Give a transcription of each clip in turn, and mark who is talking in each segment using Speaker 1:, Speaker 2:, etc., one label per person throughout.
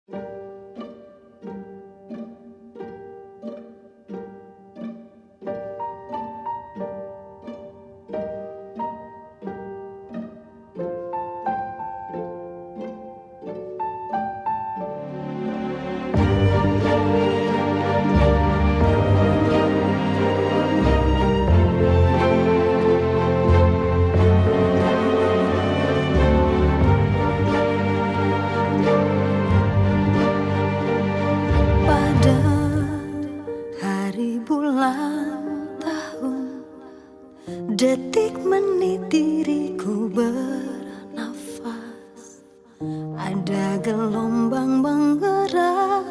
Speaker 1: Detik menit diriku bernafas, ada gelombang menggerak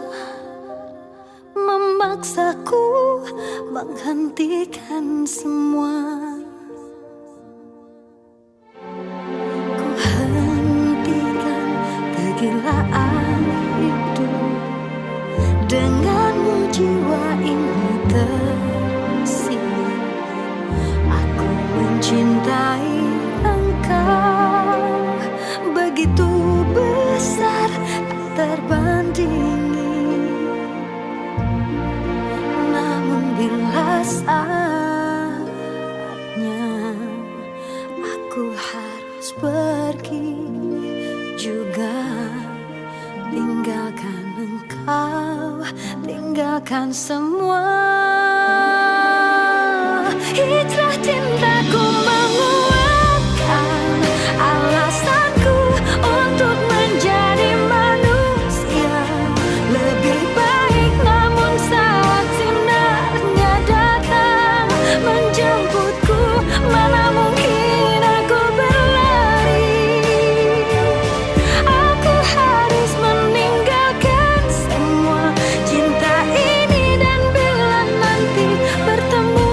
Speaker 1: memaksaku menghentikan semua. Ku hentikan kegilaan hidup, denganmu jiwa ini tersirat. Aku mencintai engkau begitu besar, tak terbandingi. Namun bila saatnya aku harus pergi juga, tinggalkan engkau, tinggalkan semua. Hijrah cintaku menguatkan alasanku untuk menjadi manusia lebih baik. Namun saat sinarnya datang menjemputku, mana mungkin aku berlari. Aku harus meninggalkan semua cinta ini, dan bila nanti bertemu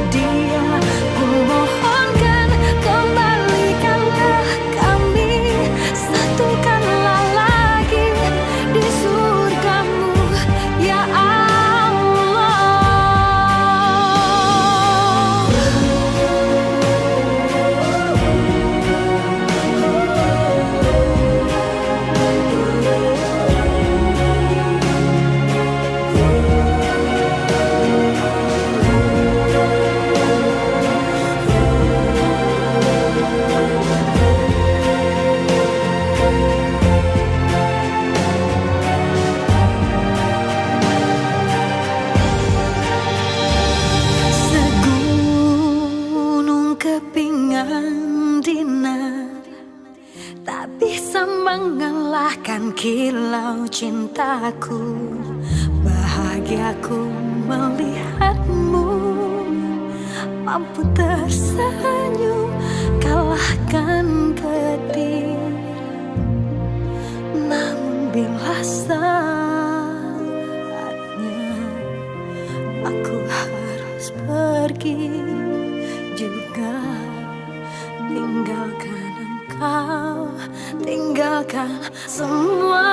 Speaker 1: tak bisa mengalahkan kilau cintaku. Bahagiaku melihatmu mampu tersenyum kalahkan petir. Namun bila saatnya aku harus pergi juga, tinggalkan engkau, tinggalkan semua.